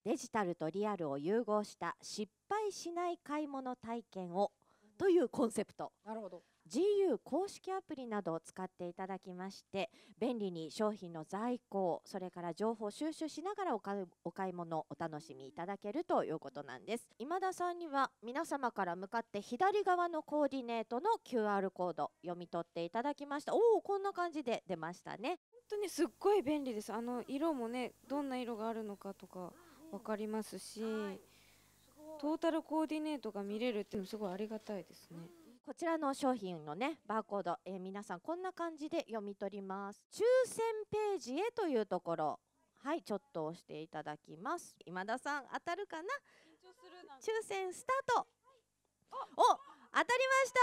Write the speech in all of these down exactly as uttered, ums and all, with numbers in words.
デジタルとリアルを融合した失敗しない買い物体験をというコンセプト。 なるほど。 ジーユー 公式アプリなどを使っていただきまして、便利に商品の在庫、それから情報収集しながらお買いお買い物お楽しみいただけるということなんです。今田さんには皆様から向かって左側のコーディネートの キューアール コード読み取っていただきました。おお、こんな感じで出ましたね。 本当にすっごい便利です。あの色もね、どんな色があるのかとか分かりますし、トータルコーディネートが見れるっていうのすごいありがたいですね。 こちらの商品のねバーコード、えー皆さんこんな感じで読み取ります。抽選ページへというところ、はい、ちょっと押していただきます。今田さん当たるかな。抽選スタート。お、当たりました。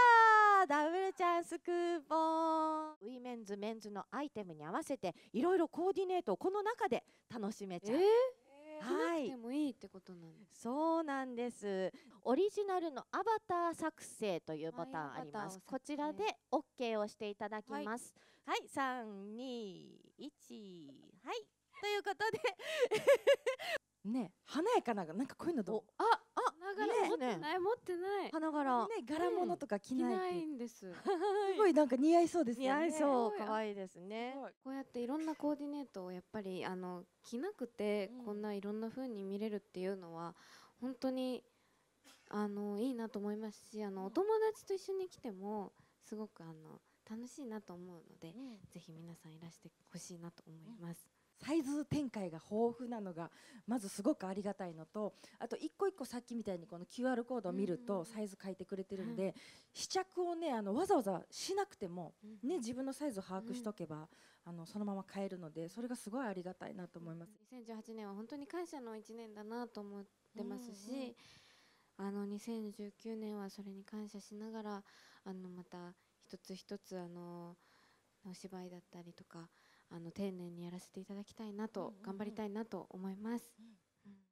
ダブルチャンスクーポン。ウィメンズメンズのアイテムに合わせていろいろコーディネートをこの中で楽しめちゃう。 えーは着なくてもいいってことなんです。 そうなんです。オリジナルのアバター作成というボタンあります。こちらで オーケー をしていただきます。はい、さん、に、いち、はい。ということでね、華やかな、なんかこういうのどう？ あ、あ、 花柄持ってねない、持ってない。 花柄ね、柄物とか着着ないってないんです。 すごいなんか似合いそうです似よね。 合いそう、 すごい可愛いですね。 こうやっていろんなコーディネートをやっぱりあの着なくてうんこんないろんな風に見れるっていうのは本当にあのいいなと思いますし、あのお友達と一緒に来てもすごくあの楽しいなと思うので、ぜひ皆さんいらしてほしいなと思います。 サイズ展開が豊富なのがまずすごくありがたいのと、あと一個一個さっきみたいにこの キューアール コードを見るとサイズ書いてくれてるんで、試着をねあのわざわざしなくても、ね、自分のサイズを把握しとけば、あのそのまま買えるので、それがすごいありがたいなと思います。 にせんじゅうはちねんは本当に感謝のいちねんだなと思ってますし、あのにせんじゅうきゅうねんはそれに感謝しながらあのまた一つ一つあのお芝居だったりとかあの丁寧にやらせていただきたいなと、頑張りたいなと思います。